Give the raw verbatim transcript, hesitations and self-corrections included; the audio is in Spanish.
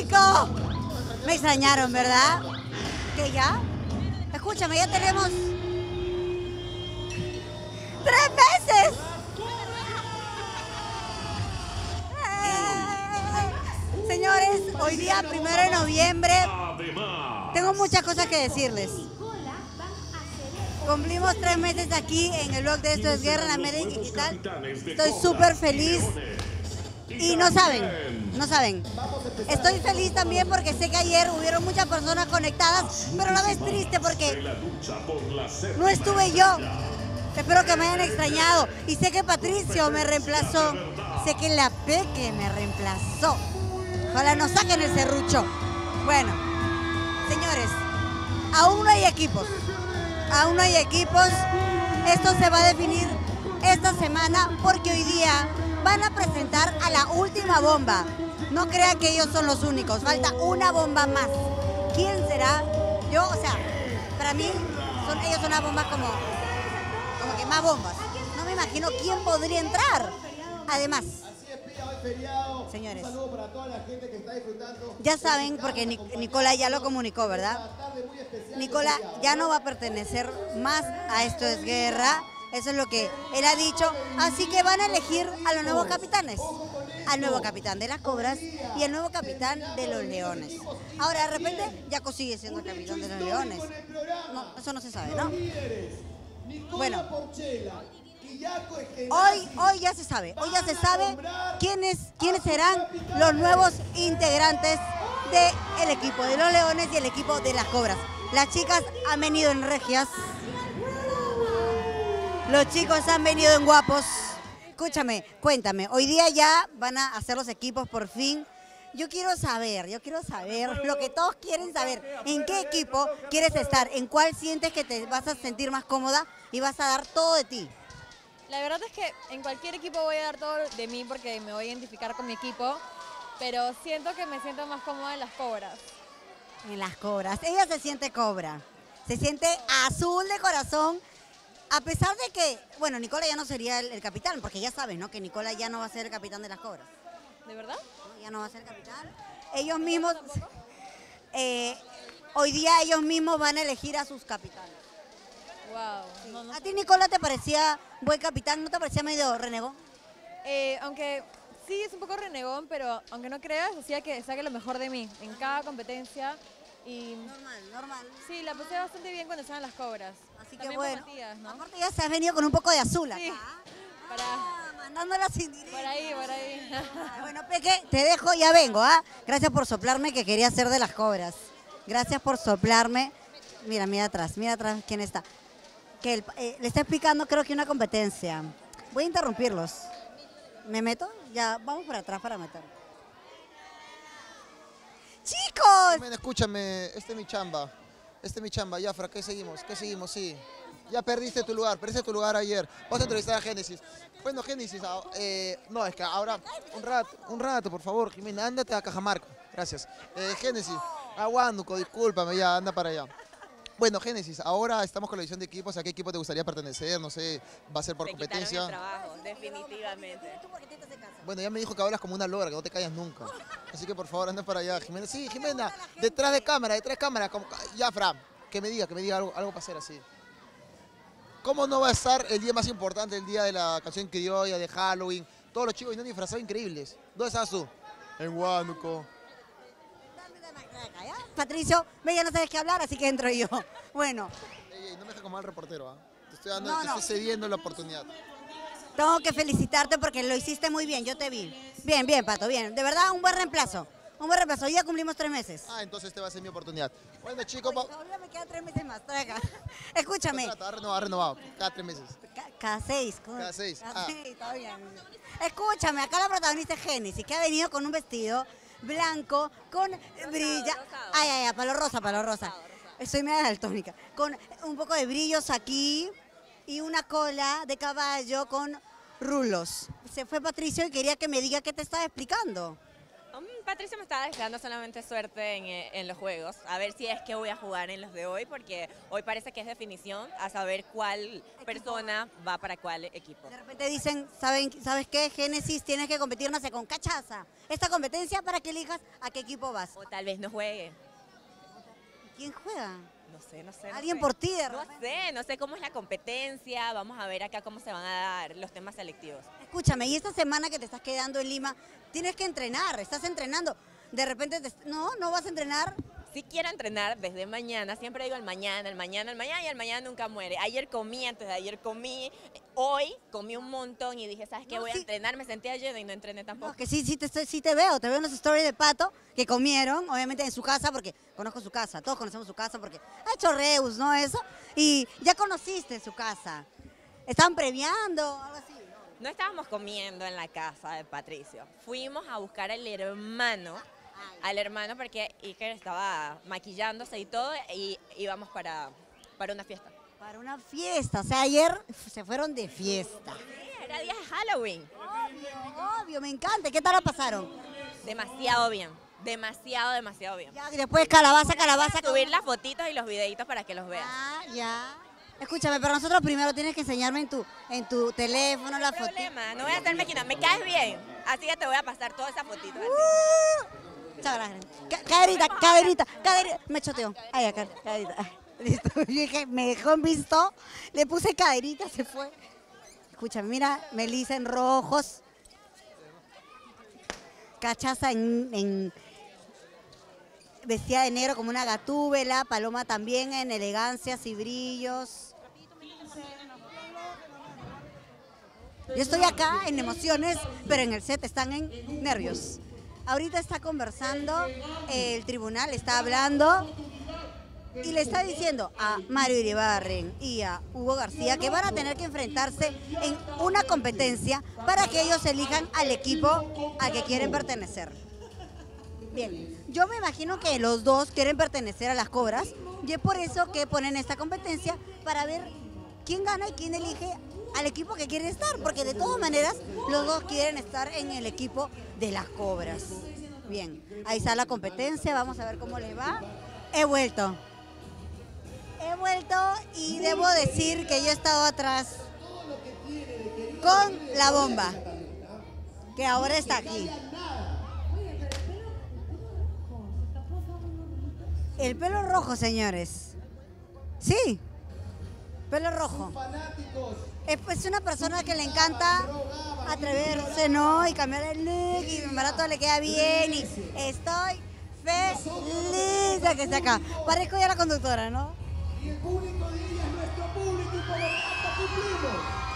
público! Me extrañaron, ¿verdad? ¿Que ya? Escúchame, ya tenemos... ¡Tres meses! Eh, Señores, hoy día, primero de noviembre, tengo muchas cosas que decirles. Cumplimos tres meses aquí en el blog de Esto es Guerra en América Digital. Estoy súper feliz. Y no saben, no saben. Estoy feliz también porque sé que ayer hubieron muchas personas conectadas, pero a la vez triste porque no estuve yo. Espero que me hayan extrañado. Y sé que Patricio me reemplazó. Sé que la Peque me reemplazó. Ojalá nos saquen el serrucho. Bueno, señores, aún no hay equipos. Aún no hay equipos. Esto se va a definir esta semana porque hoy día van a presentar a la última bomba. No crean que ellos son los únicos. Falta una bomba más. ¿Quién será? Yo, o sea, para mí, son, ellos son una bomba como, como que más bombas. No me imagino quién podría entrar. Además, señores, ya saben, porque Nicola ya lo comunicó, ¿verdad? Nicola ya no va a pertenecer más a Esto es Guerra. Eso es lo que él ha dicho. Así que van a elegir a los nuevos capitanes. Al nuevo capitán de las Cobras y al nuevo capitán de los Leones. Ahora, de repente, Yaco sigue siendo el capitán de los Leones. No, eso no se sabe, ¿no? Bueno, hoy, hoy ya se sabe. Hoy ya se sabe quiénes, quiénes serán los nuevos integrantes del equipo de los Leones y el equipo de las Cobras. Las chicas han venido en regias. Los chicos han venido en guapos. Escúchame, cuéntame, hoy día ya van a hacer los equipos por fin. Yo quiero saber, yo quiero saber lo que todos quieren saber. ¿En qué equipo quieres estar? ¿En cuál sientes que te vas a sentir más cómoda y vas a dar todo de ti? La verdad es que en cualquier equipo voy a dar todo de mí porque me voy a identificar con mi equipo, pero siento que me siento más cómoda en las Cobras. En las Cobras. Ella se siente cobra, se siente azul de corazón. A pesar de que, bueno, Nicola ya no sería el, el capitán, porque ya sabes, ¿no? Que Nicola ya no va a ser el capitán de las Cobras. ¿De verdad? ¿No? Ya no va a ser capitán. Ellos mismos, eh, hoy día ellos mismos van a elegir a sus capitanes. Wow. No, no. ¿A ti, Nicola, te parecía buen capitán? ¿No te parecía medio renegón? Eh, aunque sí es un poco renegón, pero aunque no creas, decía que saque lo mejor de mí en cada competencia. Y normal, normal. Sí, la pasé bastante bien cuando estaban las Cobras. Así que también bueno, Matías, ¿no? Aparte ya se has venido con un poco de azul acá. Sí, para... Ah, mandándolas indirectas. Por ahí, por ahí. Ay, bueno, Peque, te dejo, ya vengo, ¿ah? Gracias por soplarme que quería ser de las Cobras. Gracias por soplarme. Mira, mira atrás, mira atrás quién está. Que el, eh, le está explicando creo que una competencia. Voy a interrumpirlos. ¿Me meto? Ya, vamos por atrás para meter. ¡Chicos! Jimena, escúchame, este es mi chamba. Este es mi chamba, Jafra, ¿qué seguimos? ¿Qué seguimos? Sí. Ya perdiste tu lugar, perdiste tu lugar ayer. Vas a entrevistar a Génesis. Bueno, Génesis, eh, no, es que ahora, un rato, un rato, por favor, Jimena, ándate a Cajamarca. Gracias. Eh, Génesis, aguánduco, discúlpame, ya, anda para allá. Bueno, Génesis, ahora estamos con la edición de equipos. ¿A qué equipo te gustaría pertenecer? No sé, ¿va a ser por Me competencia? quitaron el trabajo, definitivamente. Bueno, ya me dijo que hablas como una lora, que no te callas nunca. Así que por favor, anda para allá, Jimena. Sí, Jimena, detrás de cámara, detrás de cámara. Como... Jafra, que me diga, que me diga algo, algo para hacer así. ¿Cómo no va a estar el día más importante, el día de la canción criolla, de Halloween? Todos los chicos vienen disfrazados increíbles. ¿Dónde estás tú? En Huánuco. Patricio, ve, ya no sabes qué hablar, así que entro yo. Bueno. Ey, ey, no me dejes como mal reportero, ¿ah? ¿eh? Te estoy dando, no, te no. estoy cediendo la oportunidad. Tengo que felicitarte porque lo hiciste muy bien, yo te vi. Bien, bien, Pato, bien. De verdad, un buen reemplazo. Un buen reemplazo. Hoy ya cumplimos tres meses. Ah, entonces esta va a ser mi oportunidad. Bueno, chicos... Oye, todavía me quedan tres meses más, estoy acá. Escúchame. Ha renovado, ha renovado. Cada tres meses. Ca- Cada seis. ¿cómo? Cada seis. Cada Ah. seis, está bien. Escúchame, acá la protagonista es Génesis, que ha venido con un vestido blanco, con brilla... rosado. Ay, ay, ay, palo rosa, palo rosa. Rosado, rosado. Soy media daltónica. Con un poco de brillos aquí y una cola de caballo con rulos. Se fue Patricio y quería que me diga qué te estaba explicando. Um, Patricio me estaba deseando solamente suerte en, eh, en los juegos, a ver si es que voy a jugar en los de hoy, porque hoy parece que es definición, a saber cuál persona va para cuál equipo. De repente dicen, ¿saben, ¿sabes qué? Génesis, tienes que competir, no sé, con Cachaza. Esta competencia para que elijas a qué equipo vas. O tal vez no juegue. ¿Quién juega? No sé, no sé. no Alguien sé. por ti, de No repente. sé, no sé cómo es la competencia, vamos a ver acá cómo se van a dar los temas selectivos. Escúchame, y esta semana que te estás quedando en Lima, tienes que entrenar, estás entrenando. De repente, te- no, no vas a entrenar. Si quiero entrenar desde mañana, siempre digo el mañana, el mañana, el mañana y el mañana nunca muere. Ayer comí, antes de ayer comí, hoy comí un montón y dije, ¿sabes qué? No, Voy sí. a entrenar, me senté ayer y no entrené tampoco. No, que sí, sí te, estoy- sí te veo, te veo en los stories de Pato que comieron, obviamente en su casa, porque conozco su casa, todos conocemos su casa porque ha hecho Reus, ¿no? Eso. Y ya conociste su casa. Estaban premiando, algo así. No estábamos comiendo en la casa de Patricio. Fuimos a buscar al hermano, al hermano porque Iker estaba maquillándose y todo y íbamos para, para una fiesta. Para una fiesta, o sea, ayer se fueron de fiesta. Sí, era día de Halloween. Obvio, obvio, me encanta. ¿Qué tal la pasaron? Demasiado bien, demasiado, demasiado bien. Ya, y después calabaza, calabaza. Subir las fotitos y los videitos para que los vean. Ah, ya. Escúchame, pero nosotros primero tienes que enseñarme en tu, en tu teléfono la No hay foto. problema, no voy a hacerme quina, me caes bien. Así que te voy a pasar todas esas fotitos. así. Uh, Muchas gracias. Ca- Caderita, caderita, caderita. Me choteó. Ay, acá, caderita. Ay, listo. Yo dije, me dejó en visto. Le puse caderita, se fue. Escúchame, mira, Melissa en rojos. Cachaza en, en vestida de negro como una gatúbela. Paloma también en elegancias y brillos. Yo estoy acá en emociones, pero en el set están en nervios. Ahorita está conversando, el tribunal está hablando y le está diciendo a Mario Iribarren y a Hugo García que van a tener que enfrentarse en una competencia para que ellos elijan al equipo al que quieren pertenecer. Bien, yo me imagino que los dos quieren pertenecer a las Cobras y es por eso que ponen esta competencia para ver quién gana y quién elige al equipo que quiere estar, porque de todas maneras los dos quieren estar en el equipo de las Cobras. Bien, ahí está la competencia, vamos a ver cómo le va. He vuelto. He vuelto y debo decir que yo he estado atrás con la bomba, que ahora está aquí. El pelo rojo, señores. Sí, pelo rojo. Es pues una persona que le encanta atreverse, ¿no? Y cambiar el look y en verdad todo le queda bien y estoy feliz de que esté acá. Parezco ya la conductora, ¿no? Y el público de ella es nuestro público y por lo tanto cumplimos.